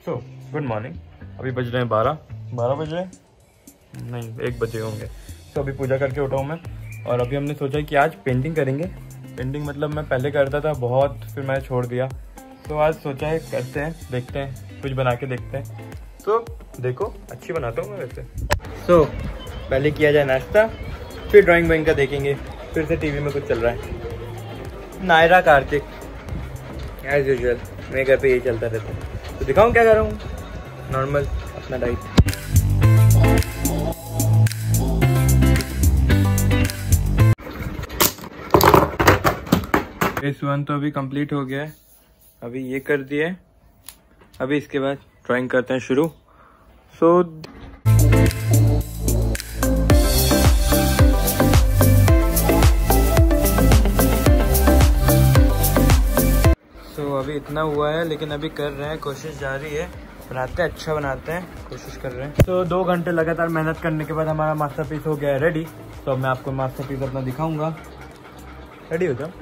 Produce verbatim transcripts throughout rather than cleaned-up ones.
So good morning. अभी बज रहे हैं बारह बारह बज रहे हैं नहीं एक बजे होंगे। तो अभी पूजा करके उठा हूँ मैं और अभी हमने सोचा कि आज पेंटिंग करेंगे। पेंटिंग मतलब मैं पहले करता था बहुत, फिर मैंने छोड़ दिया। तो आज सोचा है करते हैं, देखते हैं, कुछ बना के देखते हैं। तो देखो अच्छी बनाता हूँ मैं वैसे। सो so, पहले किया जाए नाश्ता, फिर ड्राइंग वाइंग का देखेंगे। फिर से टीवी में कुछ चल रहा है, नायरा कार्तिक एज यूजुअल। मेरे घर पे यही चलता रहता है। तो दिखाऊं क्या कर रहा हूँ, नॉर्मल अपना डाइट। फेस वन तो अभी कंप्लीट हो गया है, अभी ये कर दिया है। अभी इसके बाद ड्राइंग करते हैं शुरू। सो so, तो अभी इतना हुआ है, लेकिन अभी कर रहे हैं, कोशिश जारी है, बनाते हैं, अच्छा बनाते हैं, कोशिश कर रहे हैं। तो दो घंटे लगातार मेहनत करने के बाद हमारा मास्टरपीस हो गया है रेडी। तो मैं आपको मास्टरपीस अपना दिखाऊंगा। रेडी हो जाओ।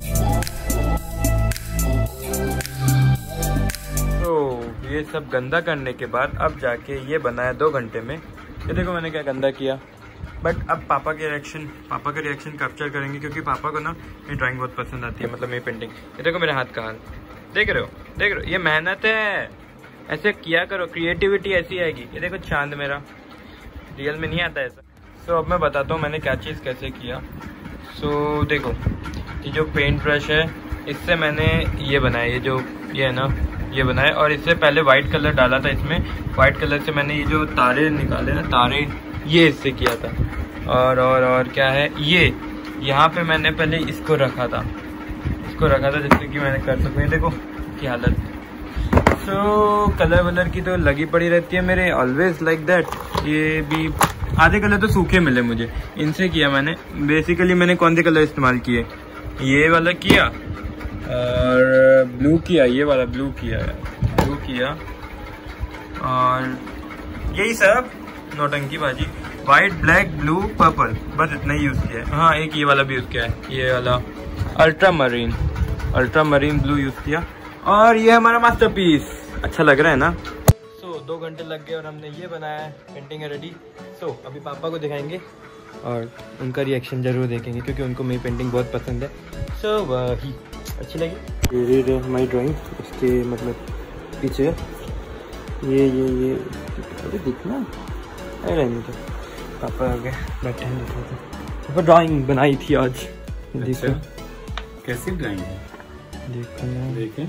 तो ये सब गंदा करने के बाद अब जाके ये बनाया दो घंटे में। ये देखो मैंने क्या गंदा किया। बट अब पापा के रिएक्शन पापा का रिएक्शन कैप्चर करेंगे, क्योंकि पापा को ना ये ड्राइंग बहुत पसंद आती है, मतलब मेरी पेंटिंग। ये देखो मेरे हाथ का हाल, देख रहे हो देख रहे हो, ये मेहनत है, ऐसे किया करो, क्रिएटिविटी ऐसी आएगी। ये देखो चांद मेरा, रियल में नहीं आता ऐसा। सो so, अब मैं बताता हूँ मैंने क्या चीज़ कैसे किया। सो so, देखो ये जो पेंट ब्रश है, इससे मैंने ये बनाया, ये जो ये है ना, ये बनाया। और इससे पहले वाइट कलर डाला था इसमें। वाइट कलर से मैंने ये जो तारे निकाले ना, तारे, ये इससे किया था। और और और क्या है, ये यहाँ पे मैंने पहले इसको रखा था, इसको रखा था जिससे कि मैंने कर सकूँ। देखो की हालत। सो so, कलर वलर की तो लगी पड़ी रहती है मेरे, ऑलवेज लाइक दैट। ये भी आधे कलर तो सूखे मिले मुझे, इनसे किया मैंने। बेसिकली मैंने कौन से कलर इस्तेमाल किए, ये वाला किया और ब्लू किया, ये वाला ब्लू किया है, ब्लू किया और यही सब नौटंकी बाजी। वाइट, ब्लैक, ब्लू, पर्पल, बस इतना ही यूज किया है। हाँ एक ये वाला भी यूज किया है, ये वाला ultramarine, ultramarine blue use किया। और ये हमारा मास्टरपीस अच्छा लग रहा है ना। सो so, दो घंटे लग गए और हमने ये बनाया है, पेंटिंग है रेडी। सो so, अभी पापा को दिखाएंगे और उनका रिएक्शन जरूर देखेंगे, क्योंकि उनको मेरी पेंटिंग बहुत पसंद है। सो so, वही अच्छी लगी। ये माई ड्राइंग, इसके मतलब पीछे ये ये ये अभी दिखना अरे मुझे पापा आ गए, बैठे हैं, पापा ड्राइंग बनाई थी आज। अच्छा, कैसी ड्राइंग है, देखो ना, देखें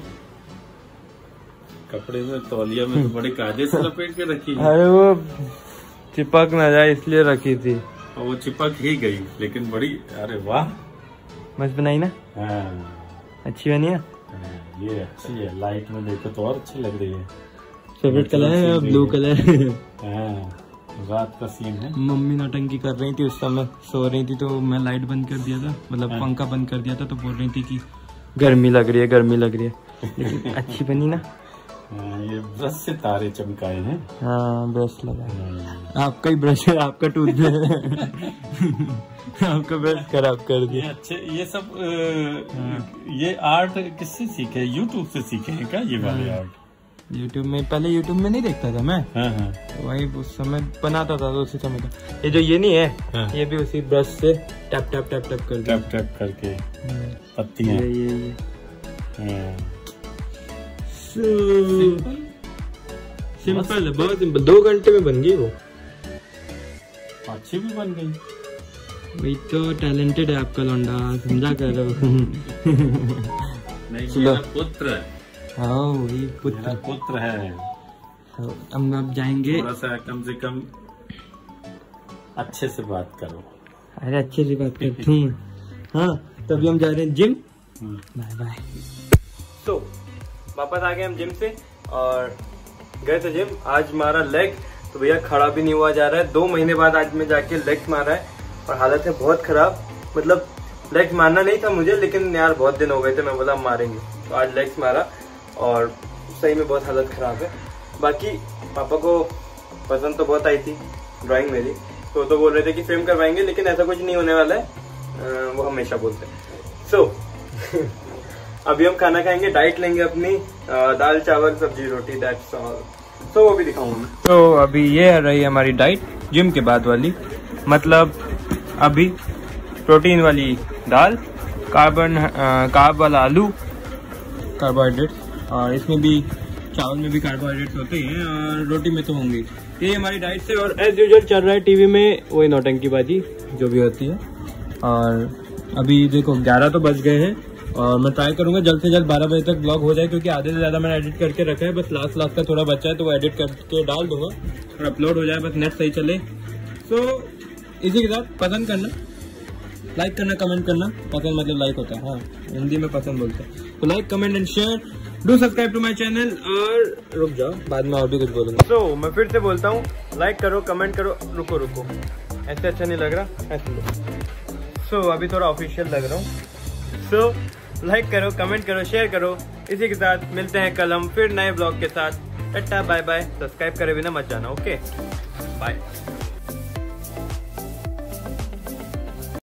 कपड़े में, तौलिया में तो बड़े कायदे से लपेट के रखी है। अरे वो चिपक ना जाए इसलिए रखी थी, और वो चिपक ही गई, लेकिन बड़ी, अरे वाह मस्त बनाई ना। हाँ अच्छी बनी है, ये अच्छी है, लाइट में देखो तो और अच्छी लग रही है। फेवरेट कलर है ब्लू कलर। हाँ रात का सीन है। मम्मी नौटंकी कर रही थी उस समय, सो रही थी, तो मैं लाइट बंद कर दिया था, मतलब पंखा बंद कर दिया था। तो बोल रही थी कि गर्मी लग रही है, गर्मी लग रही है, लेकिन अच्छी बनी ना। हाँ, ये ब्रश से तारे चमकाए हैं। हाँ ब्रश लगा, आपका ही ब्रश है, आपका टूथ है। आपका ब्रश खराब कर दिया। अच्छे ये सब आ, ये आर्ट किससे सीखे, यूट्यूब से सीखे हैं क्या ये वाले आर्ट? यूट्यूब में, पहले यूट्यूब में नहीं देखता था मैं। हाँ हाँ। वही उस समय बनाता था, तो उसी समय का ये जो ये नहीं है। हाँ। ये भी उसी ब्रश से टैप टैप टैप टैप कर टैप टैप करके पत्तियां, ये ये ये हाँ। सिंपल सिंपल है, बहुत सिंपल। दो घंटे में बन गई वो, अच्छी भी बन गई। वही तो टैलेंटेड है आपका लौंडा, समझा करो। नहीं मेरा पुत्र, हाँ वही पुत्र पुत्र है। तो हम अब जाएंगे, थोड़ा सा कम से कम अच्छे से बात करो। अरे अच्छे से बात करता हूँ। हाँ तभी हम जा रहे हैं जिम। Bye bye. तो वापस आ गए हम जिम से और गए थे जिम। आज मारा लेग, तो भैया खड़ा भी नहीं हुआ जा रहा है। दो महीने बाद आज मैं जाके लेग मारा है और हालत है बहुत खराब। मतलब लेग मारना नहीं था मुझे, लेकिन यार बहुत दिन हो गए थे, मैं बोला मारेंगे, तो आज लेग्स मारा और सही में बहुत हालत खराब है। बाकी पापा को पसंद तो बहुत आई थी ड्राइंग मेरी, तो तो बोल रहे थे कि फ्रेम करवाएंगे, लेकिन ऐसा कुछ नहीं होने वाला है, वो हमेशा बोलते हैं। सो अभी हम खाना खाएंगे, डाइट लेंगे अपनी, दाल चावल सब्जी रोटी, दैट्स ऑल। तो वो भी दिखाऊंगा। तो अभी ये रही हमारी डाइट जिम के बाद वाली, मतलब अभी प्रोटीन वाली दाल, कार्बन कार्ब वाला आलू, कार्बोहाइड्रेट्स, और इसमें भी चावल में भी कार्बोहाइड्रेट्स होते ही हैं और रोटी में तो होंगे। ये हमारी डाइट से, और एज यूजुअल चल रहा है टीवी में वही नौटंकी बाजी जो भी होती है। और अभी देखो ग्यारह तो बज गए हैं और मैं ट्राई करूंगा जल्द से जल्द बारह बजे तक ब्लॉग हो जाए, क्योंकि आधे से ज्यादा मैंने एडिट करके रखा है। बस लास्ट लास्ट का थोड़ा बचा है तो वो एडिट करके डाल दूंगा और अपलोड हो जाए, बस नेट सही चले। सो so, इसी के साथ पसंद करना, लाइक करना, कमेंट करना। पसंद मतलब लाइक होता है, हाँ हिंदी में पसंद बोलते हैं। तो like comment and share, do subscribe to my channel. और रुक जाओ, बाद में और भी कुछ बोलूंगा। सो so, मैं फिर से बोलता हूँ, लाइक करो, कमेंट करो। रुको रुको, ऐसे अच्छा नहीं लग रहा, ऐसे लो। सो so, अभी थोड़ा ऑफिशियल लग रहा हूँ। सो so, लाइक करो, कमेंट करो, शेयर करो। इसी के साथ मिलते हैं कल हम फिर नए ब्लॉग के साथ। Tata bye bye. सब्सक्राइब करे बिना मत जाना, ओके बाय।